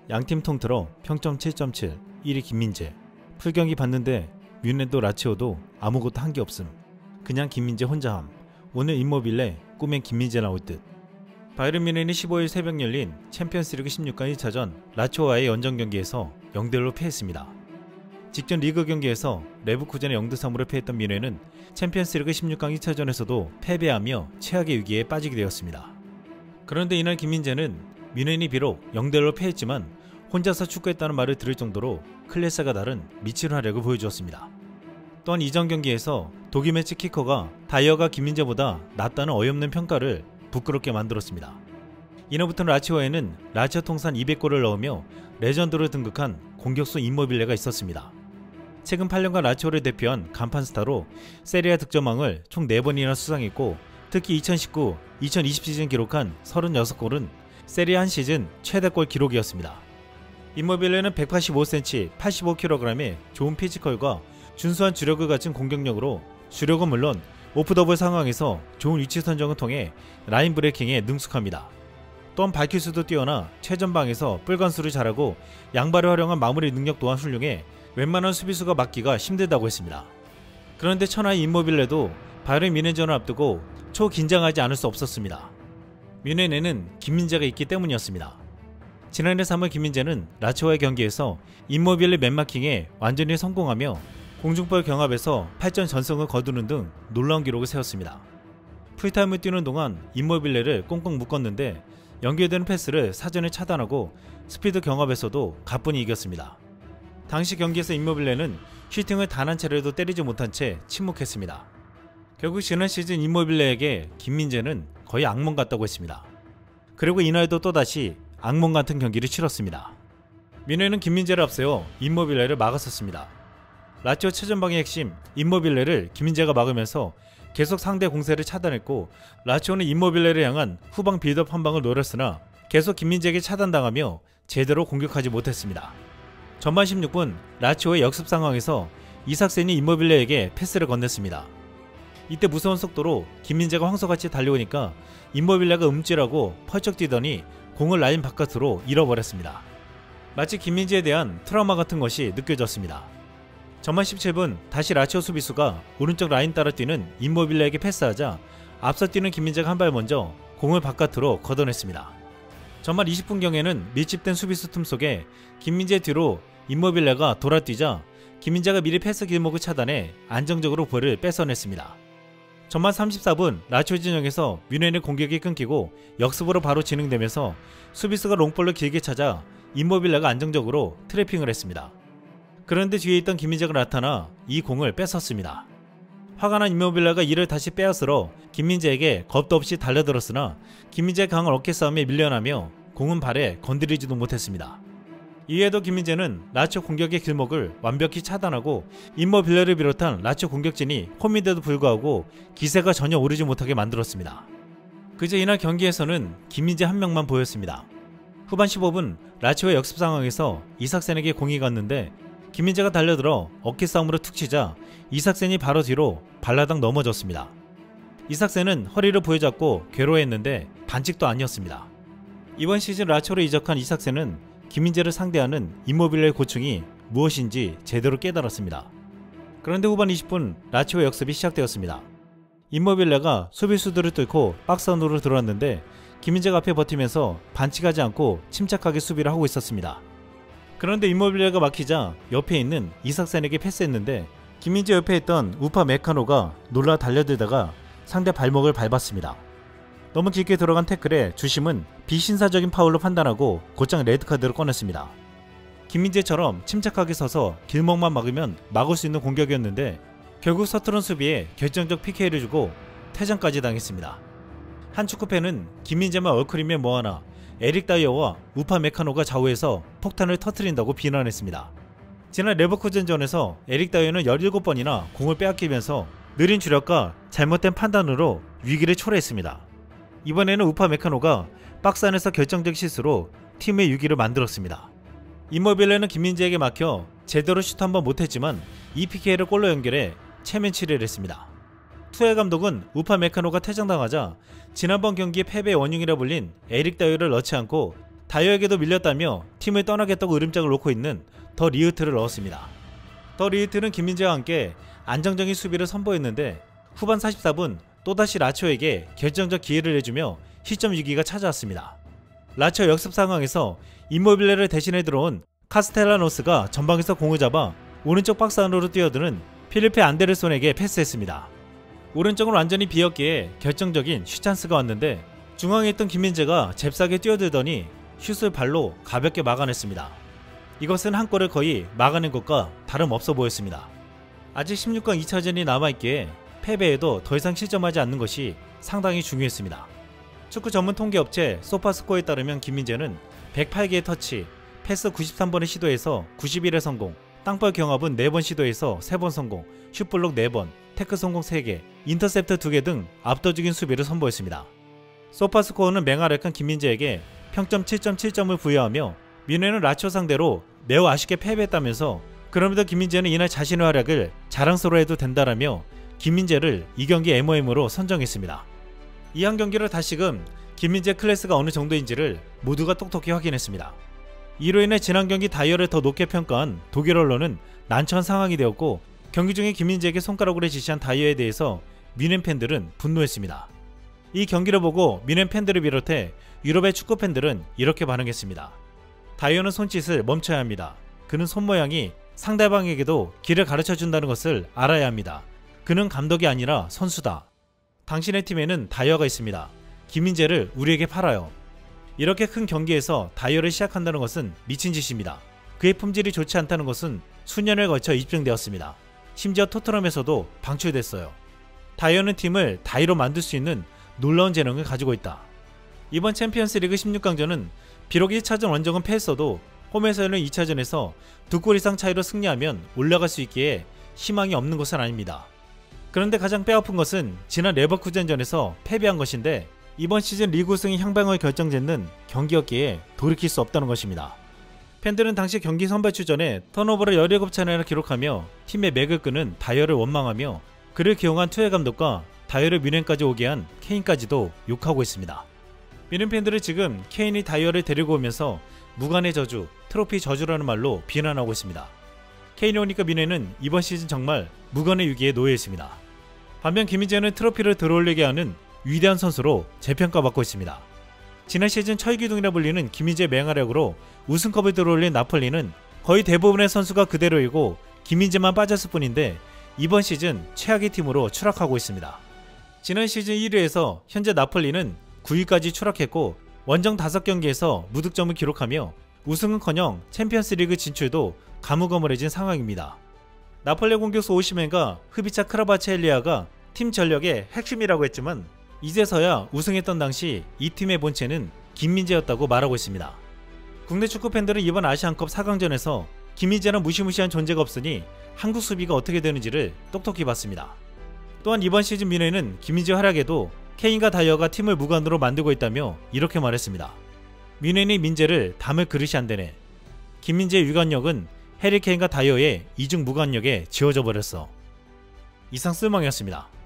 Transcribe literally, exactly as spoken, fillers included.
양팀 통틀어 평점 칠 점 칠, 일 위 김민재. 풀경기 봤는데 뮌헨도 라치오도 아무것도 한 게 없음. 그냥 김민재 혼자함. 오늘 임모빌레 꿈엔 김민재 나올 듯. 바이에른 뮌헨이 십오일 새벽 열린 챔피언스리그 십육 강 일 차전 라치오와의 연전 경기에서 영 대 일로 패했습니다. 직전 리그 경기에서 레버쿠젠에 영 대 삼으로 패했던 뮌헨은 챔피언스리그 십육 강 일 차전에서도 패배하며 최악의 위기에 빠지게 되었습니다. 그런데 이날 김민재는 뮌헨이 비록 영 대 일로 패했지만 혼자서 축구했다는 말을 들을 정도로 클래스가 다른 미친 활약을 보여주었습니다. 또한 이전 경기에서 독일 매치 키커가 다이어가 김민재보다 낫다는 어이없는 평가를 부끄럽게 만들었습니다. 이날부터 라치오에는 라치오 통산 이백 골을 넣으며 레전드로 등극한 공격수 임모빌레가 있었습니다. 최근 팔 년간 라치오를 대표한 간판 스타로 세리아 득점왕을 총 네 번이나 수상했고, 특히 이천십구 이천이십 시즌 기록한 서른여섯 골은 세리아 한 시즌 최다골 기록이었습니다. 임모빌레는 백팔십오 센티미터, 팔십오 킬로그램의 좋은 피지컬과 준수한 주력을 갖춘 공격력으로 주력은 물론 오프더블 상황에서 좋은 위치 선정을 통해 라인 브레이킹에 능숙합니다. 또한 발키수도 뛰어나 최전방에서 뿔간수를 잘하고 양발을 활용한 마무리 능력 또한 훌륭해 웬만한 수비수가 막기가 힘들다고 했습니다. 그런데 천하의 임모빌레도 바이에른 뮌헨전을 앞두고 초긴장하지 않을 수 없었습니다. 뮌헨에는 김민재가 있기 때문이었습니다. 지난해 삼월 김민재는 라치오와의 경기에서 임모빌레 맨마킹에 완전히 성공하며 공중볼 경합에서 팔 전 전승을 거두는 등 놀라운 기록을 세웠습니다. 풀타임을 뛰는 동안 임모빌레를 꽁꽁 묶었는데 연결되는 패스를 사전에 차단하고 스피드 경합에서도 가뿐히 이겼습니다. 당시 경기에서 임모빌레는 슈팅을 단 한 차례도 때리지 못한 채 침묵했습니다. 결국 지난 시즌 임모빌레에게 김민재는 거의 악몽 같다고 했습니다. 그리고 이날도 또다시 악몽 같은 경기를 치렀습니다. 뮌헨은 김민재를 앞세워 임모빌레를 막았었습니다. 라치오 최전방의 핵심 임모빌레를 김민재가 막으면서 계속 상대 공세를 차단했고, 라치오는 임모빌레를 향한 후방 빌드업 한 방을 노렸으나 계속 김민재에게 차단당하며 제대로 공격하지 못했습니다. 전반 십육 분 라치오의 역습 상황에서 이삭센이 임모빌레에게 패스를 건넸습니다. 이때 무서운 속도로 김민재가 황소같이 달려오니까 임모빌레가 움찔하고 펄쩍 뛰더니 공을 라인 바깥으로 잃어버렸습니다. 마치 김민재에 대한 트라우마 같은 것이 느껴졌습니다. 전반 십칠 분 다시 라치오 수비수가 오른쪽 라인 따라 뛰는 임모빌레에게 패스하자 앞서 뛰는 김민재가 한 발 먼저 공을 바깥으로 걷어냈습니다. 전반 이십 분경에는 밀집된 수비수 틈 속에 김민재 뒤로 임모빌레가 돌아뛰자 김민재가 미리 패스 길목을 차단해 안정적으로 볼을 뺏어냈습니다. 전반 삼십사 분 라치오 진영에서 뮌헨의 공격이 끊기고 역습으로 바로 진행되면서 수비수가 롱볼을 길게 찾아 임모빌레가 안정적으로 트래핑을 했습니다. 그런데 뒤에 있던 김민재가 나타나 이 공을 뺏었습니다. 화가 난 임모빌레가 이를 다시 빼앗으러 김민재에게 겁도 없이 달려들었으나 김민재의 강한 어깨싸움에 밀려나며 공은 발에 건드리지도 못했습니다. 이에도 김민재는 라치오 공격의 길목을 완벽히 차단하고 임모빌레를 비롯한 라치오 공격진이 홈인데도 불구하고 기세가 전혀 오르지 못하게 만들었습니다. 그저 이날 경기에서는 김민재 한 명만 보였습니다. 후반 십오 분 라치오의 역습 상황에서 이삭센에게 공이 갔는데 김민재가 달려들어 어깨싸움으로 툭 치자 이삭센이 바로 뒤로 발라당 넘어졌습니다. 이삭센은 허리를 부여잡고 괴로워했는데 반칙도 아니었습니다. 이번 시즌 라치오로 이적한 이삭센은 김민재를 상대하는 임모빌레의 고충이 무엇인지 제대로 깨달았습니다. 그런데 후반 이십 분 라치오 역습이 시작되었습니다. 임모빌레가 수비수들을 뚫고 박스 안으로 들어왔는데 김민재가 앞에 버티면서 반칙하지 않고 침착하게 수비를 하고 있었습니다. 그런데 임모빌레가 막히자 옆에 있는 이삭센에게 패스했는데 김민재 옆에 있던 우파 메카노가 놀라 달려들다가 상대 발목을 밟았습니다. 너무 깊게 들어간 태클에 주심은 비신사적인 파울로 판단하고 곧장 레드카드를 꺼냈습니다. 김민재처럼 침착하게 서서 길목만 막으면 막을 수 있는 공격이었는데 결국 서투른 수비에 결정적 피케이를 주고 퇴장까지 당했습니다. 한 축구팬은 김민재만 얼크리면 뭐하나 에릭 다이어와 우파 메카노가 좌우에서 폭탄을 터뜨린다고 비난했습니다. 지난 레버쿠젠전에서 에릭 다이어는 열일곱 번이나 공을 빼앗기면서 느린 주력과 잘못된 판단으로 위기를 초래했습니다. 이번에는 우파 메카노가 박스 안에서 결정적 실수로 팀의 위기를 만들었습니다. 임모빌레는 김민재에게 막혀 제대로 슛 한번 못했지만 이 피케이를 골로 연결해 체면 치레를 했습니다. 투엘 감독은 우파 메카노가 퇴장당하자 지난번 경기의 패배의 원흉이라 불린 에릭 다이어를 넣지 않고 다이어에게도 밀렸다며 팀을 떠나겠다고 으름장을 놓고 있는 더 리히트를 넣었습니다. 더 리히트는 김민재와 함께 안정적인 수비를 선보였는데 후반 사십사 분 또다시 라치오에게 결정적 기회를 내주며 시점 위기가 찾아왔습니다. 라치오 역습 상황에서 임모빌레를 대신해 들어온 카스텔라노스가 전방에서 공을 잡아 오른쪽 박스 안으로 뛰어드는 필리페 안데르손에게 패스했습니다. 오른쪽은 완전히 비었기에 결정적인 슛찬스가 왔는데 중앙에 있던 김민재가 잽싸게 뛰어들더니 슛을 발로 가볍게 막아냈습니다. 이것은 한 골을 거의 막아낸 것과 다름없어 보였습니다. 아직 십육 강 이 차전이 남아있기에 패배에도 더 이상 실점하지 않는 것이 상당히 중요했습니다. 축구 전문 통계업체 소파스코어에 따르면 김민재는 백팔 개의 터치, 패스 구십삼 번의 시도에서 구십일 회 성공, 땅볼 경합은 네 번 시도에서 세 번 성공, 슛블록 네 번, 태클 성공 세 개, 인터셉트 두 개 등 압도적인 수비를 선보였습니다. 소파스코어는 맹활약한 김민재에게 평점 칠 점 칠 점을 부여하며 뮌헨은 라치오 상대로 매우 아쉽게 패배했다면서 그럼에도 김민재는 이날 자신의 활약을 자랑스러워해도 된다라며 김민재를 이 경기 엠오엠으로 선정했습니다. 이 한 경기로 다시금 김민재 클래스가 어느 정도인지를 모두가 똑똑히 확인했습니다. 이로 인해 지난 경기 다이어를 더 높게 평가한 독일 언론은 난처한 상황이 되었고 경기 중에 김민재에게 손가락으로 지시한 다이어에 대해서 뮌헨 팬들은 분노했습니다. 이 경기를 보고 뮌헨 팬들을 비롯해 유럽의 축구 팬들은 이렇게 반응했습니다. 다이어는 손짓을 멈춰야 합니다. 그는 손모양이 상대방에게도 길을 가르쳐준다는 것을 알아야 합니다. 그는 감독이 아니라 선수다. 당신의 팀에는 다이어가 있습니다. 김민재를 우리에게 팔아요. 이렇게 큰 경기에서 다이어를 시작한다는 것은 미친 짓입니다. 그의 품질이 좋지 않다는 것은 수년을 걸쳐 입증되었습니다. 심지어 토트넘에서도 방출됐어요. 다이어는 팀을 다이로 만들 수 있는 놀라운 재능을 가지고 있다. 이번 챔피언스리그 십육 강전은 비록 일 차전 원정은 패했어도 홈에서 열린 이 차전에서 두 골 이상 차이로 승리하면 올라갈 수 있기에 희망이 없는 것은 아닙니다. 그런데 가장 뼈아픈 것은 지난 레버쿠젠전에서 패배한 것인데 이번 시즌 리그 우승의 향방을 결정짓는 경기였기에 돌이킬 수 없다는 것입니다. 팬들은 당시 경기 선발 전에 턴오버를 열일곱 차례나 기록하며 팀의 맥을 끄는 다이어를 원망하며 그를 기용한 투엘 감독과 다이어를 뮌헨까지 오게 한 케인까지도 욕하고 있습니다. 뮌헨 팬들은 지금 케인이 다이어를 데리고 오면서 무관의 저주, 트로피 저주라는 말로 비난하고 있습니다. 케인이 오니까 뮌헨은 이번 시즌 정말 무관의 위기에 놓여 있습니다. 반면 김민재는 트로피를 들어올리게 하는 위대한 선수로 재평가받고 있습니다. 지난 시즌 철기둥이라 불리는 김민재의 맹활약으로 우승컵을 들어올린 나폴리는 거의 대부분의 선수가 그대로이고 김민재만 빠졌을 뿐인데 이번 시즌 최악의 팀으로 추락하고 있습니다. 지난 시즌 일 위에서 현재 나폴리는 구 위까지 추락했고 원정 다섯 경기에서 무득점을 기록하며 우승은커녕 챔피언스리그 진출도 가무거물해진 상황입니다. 나폴리 공격수 오시멘과 흡이차 크라바체엘리아가 팀 전력의 핵심이라고 했지만 이제서야 우승했던 당시 이 팀의 본체는 김민재였다고 말하고 있습니다. 국내 축구 팬들은 이번 아시안컵 사 강전에서 김민재는 무시무시한 존재가 없으니 한국 수비가 어떻게 되는지를 똑똑히 봤습니다. 또한 이번 시즌 뮌헨은 김민재 활약에도 케인과 다이어가 팀을 무관으로 만들고 있다며 이렇게 말했습니다. 뮌헨이 민재를 담을 그릇이 안 되네. 김민재의 유관력은 해리 케인과 다이어의 이중 무관력에 지워져 버렸어. 이상 쓸멍이었습니다.